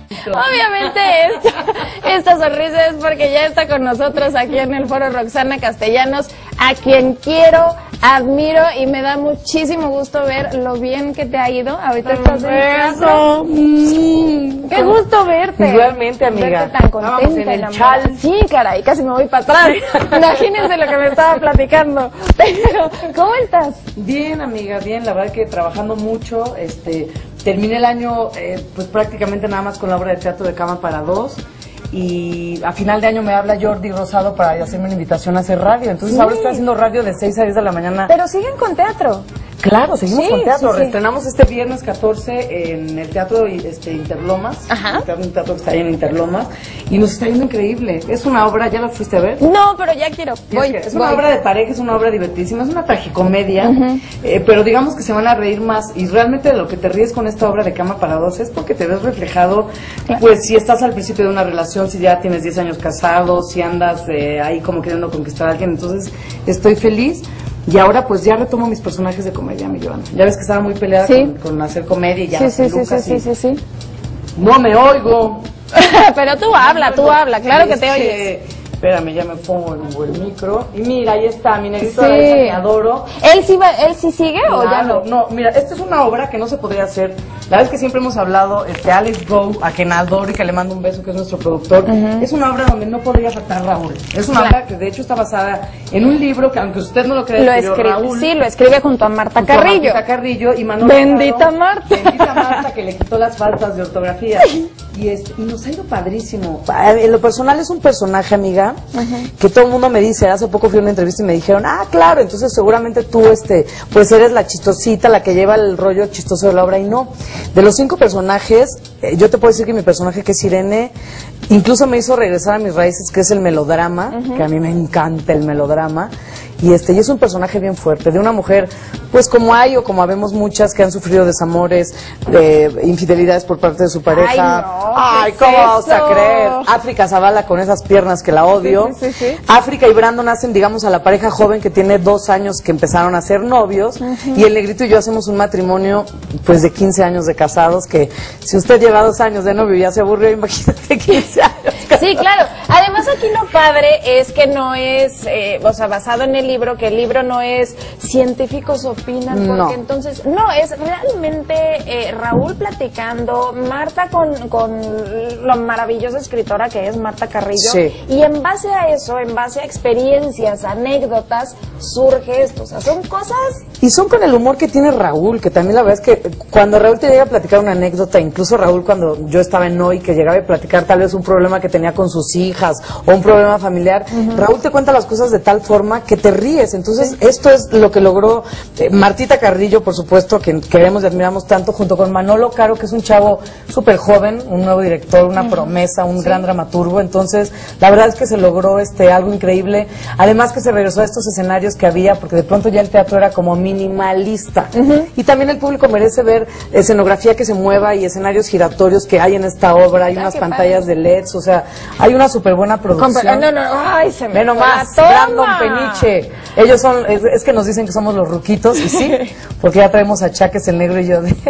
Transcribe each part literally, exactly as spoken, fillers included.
Obviamente esta, esta sonrisa es porque ya está con nosotros aquí en el foro Roxana Castellanos, a quien quiero, admiro y me da muchísimo gusto ver lo bien que te ha ido. Ahorita estás en casa. Mm, qué gusto verte. Igualmente, amiga. Verte tan contenta. En el chal. Sí, caray, casi me voy para atrás. Imagínense lo que me estaba platicando. Pero, ¿cómo estás? Bien, amiga, bien. La verdad que trabajando mucho. Este, terminé el año, eh, pues prácticamente nada más con la obra de teatro de Cama para Dos. Y a final de año me habla Jordi Rosado para hacerme una invitación a hacer radio. Entonces sí. Ahora estoy haciendo radio de seis a diez de la mañana. Pero siguen con teatro. Claro, seguimos sí, con teatro. Sí, sí. Reestrenamos este viernes catorce en el Teatro este, Interlomas. Ajá. El teatro, un teatro que está ahí en Interlomas. Y nos está yendo increíble. Es una obra, ¿ya la fuiste a ver? No, pero ya quiero. Voy, es voy. una obra de pareja, es una obra divertidísima. Es una tragicomedia. Uh-huh. eh, pero digamos que se van a reír más. Y realmente de lo que te ríes con esta obra de Cama para Dos es porque te ves reflejado. Claro. Pues si estás al principio de una relación, si ya tienes diez años casado, si andas eh, ahí como queriendo conquistar a alguien. Entonces estoy feliz. Y ahora pues ya retomo mis personajes de comedia, mi Joana. Ya ves que estaba muy peleada sí. con, con hacer comedia y ya sí, sí, sí, sí, y... sí, sí, sí. No me oigo. Pero tú habla, tú habla, claro que te que... oyes. Espérame, ya me pongo el, el micro. Y mira, ahí está, mi negrito sí. Araiza, que adoro. ¿Él sí, va, ¿Él sí sigue claro, o ya no? No, mira, esta es una obra que no se podría hacer. La vez que siempre hemos hablado, este Alex Go, a quien adoro y que le mando un beso, que es nuestro productor, uh-huh. es una obra donde no podría faltar Raúl. Es una claro. obra que de hecho está basada en un libro que, aunque usted no lo crea, lo escribe, Raúl. Sí, lo escribe junto a Marta junto Carrillo. A Marta Carrillo y Manuel Bendita Rado, Marta. Bendita Marta, que le quitó las faltas de ortografía. Y, es, y nos ha ido padrísimo. En lo personal es un personaje, amiga, uh-huh. que todo el mundo me dice, hace poco fui a una entrevista y me dijeron, ah, claro, entonces seguramente tú, este, pues eres la chistosita, la que lleva el rollo chistoso de la obra, y no. De los cinco personajes, eh, yo te puedo decir que mi personaje, que es Irene, incluso me hizo regresar a mis raíces, que es el melodrama, uh-huh. que a mí me encanta el melodrama, y este, y es un personaje bien fuerte, de una mujer, pues como hay o como habemos muchas que han sufrido desamores, eh, infidelidades por parte de su pareja. Ay, no, Ay, ¿cómo vamos a creer? África Zavala con esas piernas que la odio. Sí, sí, sí, sí. África y Brandon hacen, digamos, a la pareja joven que tiene dos años que empezaron a ser novios, uh-huh. y el negrito y yo hacemos un matrimonio, pues, de quince años de casados, que si usted lleva dos años de novio y ya se aburrió, imagínate quince años. Sí, claro. Además aquí lo padre es que no es, eh, o sea, basado en el libro, que el libro no es científicos opinan, porque no. entonces, no, es realmente eh, Raúl platicando, Marta con, con la maravillosa escritora que es Marta Carrillo, sí. y en base a eso, en base a experiencias, anécdotas, surge esto, o sea, son cosas... Y son con el humor que tiene Raúl, que también la verdad es que cuando Raúl te llega a platicar una anécdota, incluso Raúl cuando yo estaba en Hoy, que llegaba a platicar tal vez un problema que tenía con sus hijas, o un problema familiar, uh-huh. Raúl te cuenta las cosas de tal forma que te ríes. Entonces, sí. esto es lo que logró eh, Martita Carrillo, por supuesto, que queremos y admiramos tanto, junto con Manolo Caro, que es un chavo súper joven, un nuevo director, una uh-huh. promesa, un sí. gran dramaturgo. Entonces, la verdad es que se logró este algo increíble. Además que se regresó a estos escenarios que había, porque de pronto ya el teatro era como minimalista. Uh-huh. Y también el público merece ver escenografía que se mueva y escenarios giratorios que hay en esta obra. Hay ah, unas pantallas padre. de L E Ds, o sea, hay una súper buena producción. No, no, ay, se me Ve nomás, Brandon Peniche. Ellos son, es, es que nos dicen que somos los ruquitos, y sí, porque ya traemos a Chaques, el negro y yo. De,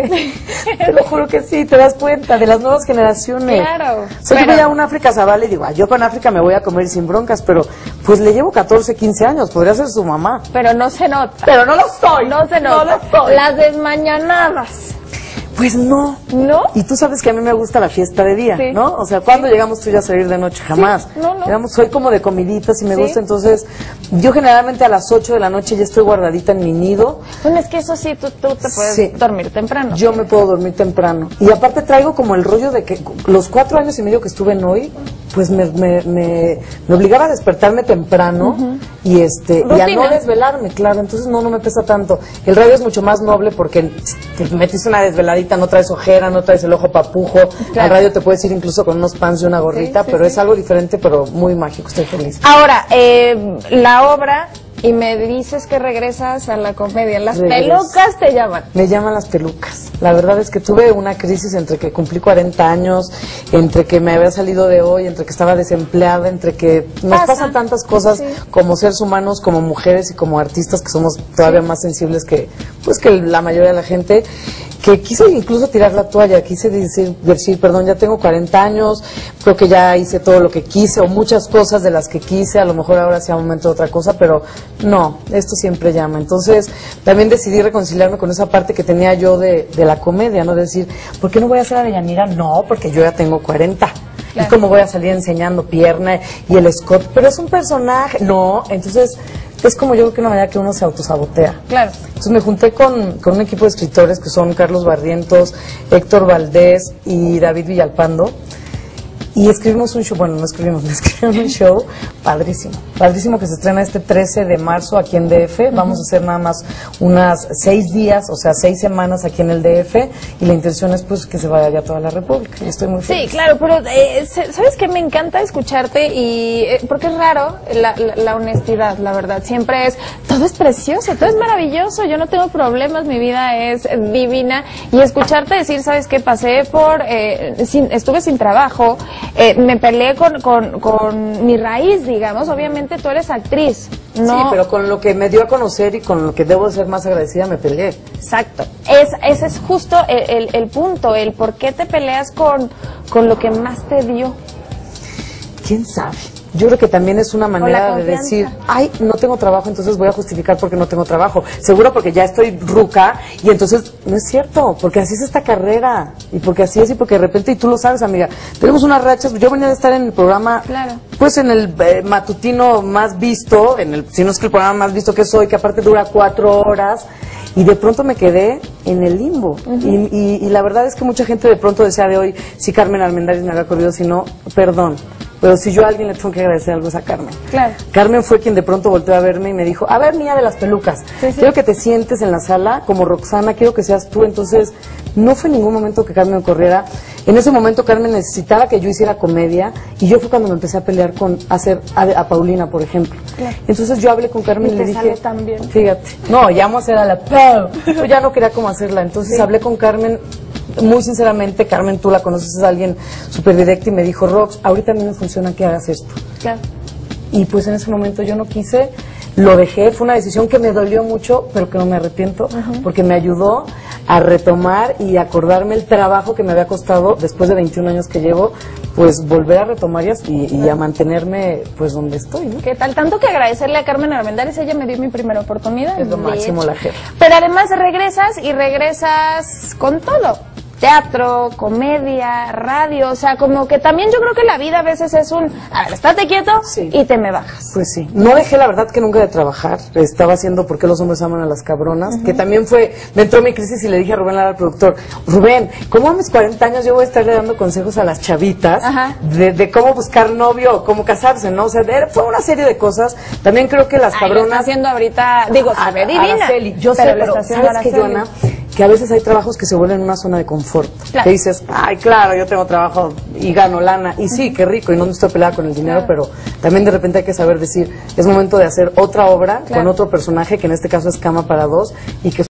te lo juro que sí, te das cuenta, de las nuevas generaciones. Claro. Soy bueno. Yo una África Zavala y digo, ah, yo con África me voy a comer sin broncas, pero pues le llevo catorce, quince años, podría ser su mamá. Pero no se nota. Pero no lo soy. No se nota. No lo soy. Las desmañanadas. Pues no. ¿No? Y tú sabes que a mí me gusta la fiesta de día, sí. ¿no? O sea, ¿cuándo sí. llegamos tú ya a salir de noche? Jamás. Sí. No, no. Llegamos, soy como de comiditas y me sí. gusta, entonces yo generalmente a las ocho de la noche ya estoy guardadita en mi nido. Bueno, es que eso sí, tú, tú te puedes sí. dormir temprano. Yo me puedo dormir temprano. Y aparte traigo como el rollo de que los cuatro años y medio que estuve en Hoy, pues me, me, me, me obligaba a despertarme temprano uh-huh. y este y a no desvelarme, claro, entonces no, no me pesa tanto. El radio es mucho más noble porque te metiste una desveladita, no traes ojera, no traes el ojo papujo, claro. Al radio te puedes ir incluso con unos pants y una gorrita, sí, sí, pero sí. es algo diferente, pero muy mágico, estoy feliz. Ahora, eh, la obra... Y me dices que regresas a la comedia. ¿Las Regreso. pelucas te llaman? Me llaman las pelucas. La verdad es que tuve una crisis entre que cumplí cuarenta años, entre que me había salido de Hoy, entre que estaba desempleada, entre que nos Pasa. pasan tantas cosas sí. como seres humanos, como mujeres y como artistas, que somos todavía sí. más sensibles que, pues, que la mayoría de la gente. que quise incluso tirar la toalla, quise decir, decir, perdón, ya tengo cuarenta años, creo que ya hice todo lo que quise, o muchas cosas de las que quise, a lo mejor ahora sea momento de otra cosa, pero no, esto siempre llama. Entonces, también decidí reconciliarme con esa parte que tenía yo de, de la comedia, ¿no? De decir, ¿por qué no voy a ser Avellanira? No, porque yo ya tengo cuarenta. Claro. ¿Y cómo voy a salir enseñando pierna y el escote? Pero es un personaje. No, entonces es como yo creo que una manera que uno se autosabotea. Claro. Entonces me junté con, con un equipo de escritores que son Carlos Barrientos, Héctor Valdés y David Villalpando. Y escribimos un show, bueno, no escribimos, escribimos un show padrísimo, padrísimo que se estrena este trece de marzo aquí en D F. Vamos a hacer nada más unas seis días, o sea, seis semanas aquí en el D F, y la intención es pues que se vaya ya a toda la República, y estoy muy feliz. Sí, claro, pero eh, ¿sabes qué? Me encanta escucharte, y eh, porque es raro la, la, la honestidad, la verdad, siempre es, todo es precioso, todo es maravilloso, yo no tengo problemas, mi vida es divina, y escucharte decir, ¿sabes qué? Pasé por, eh, sin, estuve sin trabajo, Eh, me peleé con, con, con mi raíz, digamos. Obviamente tú eres actriz, ¿no? Sí, pero con lo que me dio a conocer y con lo que debo de ser más agradecida me peleé. Exacto. Es, ese es justo el, el, el punto, el por qué te peleas con, con lo que más te dio. ¿Quién sabe? Yo creo que también es una manera de decir, ay, no tengo trabajo, entonces voy a justificar porque no tengo trabajo. Seguro porque ya estoy ruca, y entonces no es cierto, porque así es esta carrera, y porque así es, y porque de repente, y tú lo sabes, amiga, tenemos unas rachas. Yo venía de estar en el programa, claro, pues en el eh, matutino más visto, en el, si no es que el programa más visto que soy, que aparte dura cuatro horas, y de pronto me quedé en el limbo. Uh-huh. y, y, y la verdad es que mucha gente de pronto decía de hoy, si Carmen Armendáriz me había corrido, si no, perdón. Pero si yo a alguien le tengo que agradecer algo es a Carmen. Claro. Carmen fue quien de pronto volteó a verme y me dijo, a ver, niña de las pelucas, sí, sí, quiero que te sientes en la sala como Roxana, quiero que seas tú. Entonces, no fue en ningún momento que Carmen me corriera. En ese momento Carmen necesitaba que yo hiciera comedia, y yo fue cuando me empecé a pelear con hacer a, a Paulina, por ejemplo. Claro. Entonces yo hablé con Carmen y, y le te dije, sale también. Fíjate, no, ya vamos a hacer a la Pau. Yo ya no quería cómo hacerla. Entonces sí, hablé con Carmen. Muy sinceramente, Carmen, tú la conoces, es alguien súper directa, y me dijo, Rox, ahorita a mí me funciona que hagas esto. Claro. Y pues en ese momento yo no quise, lo dejé, fue una decisión que me dolió mucho, pero que no me arrepiento, uh-huh, porque me ayudó a retomar y acordarme el trabajo que me había costado después de veintiún años que llevo, pues volver a retomar y, y a mantenerme pues donde estoy, ¿no? ¿Qué tal? Tanto que agradecerle a Carmen Armendáriz, ella me dio mi primera oportunidad. Es lo máximo, la jefa. Pero además regresas y regresas con todo. Teatro, comedia, radio, o sea, como que también yo creo que la vida a veces es un, a ver, estate quieto, sí, y te me bajas. Pues sí, no dejé la verdad que nunca de trabajar, estaba haciendo ¿Por qué los hombres aman a las cabronas? Uh-huh. Que también fue, me entró mi crisis y le dije a Rubén Lara, al productor, Rubén, ¿cómo a mis cuarenta años yo voy a estarle dando consejos a las chavitas de, de cómo buscar novio o cómo casarse, ¿no? O sea, de, fue una serie de cosas. También creo que las Ay, cabronas... Lo está haciendo ahorita, digo, se ve divina. Araceli, yo pero sé, pero ¿sabes qué, Joana? Que a veces hay trabajos que se vuelven una zona de confort. Claro. Que dices, ay, claro, yo tengo trabajo y gano lana. Y sí, qué rico, y no me estoy peleada con el dinero, claro, pero también de repente hay que saber decir, es momento de hacer otra obra, claro, con otro personaje, que en este caso es Cama para Dos, y que